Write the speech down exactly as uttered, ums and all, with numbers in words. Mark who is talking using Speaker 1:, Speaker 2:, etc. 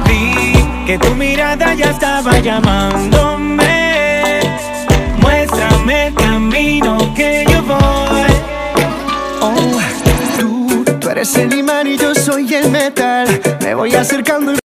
Speaker 1: vi que tu mirada ya estaba llamándome. Muéstrame el camino que yo voy.
Speaker 2: Oh, tú, tú eres el imán y yo soy el metal. Me voy acercando y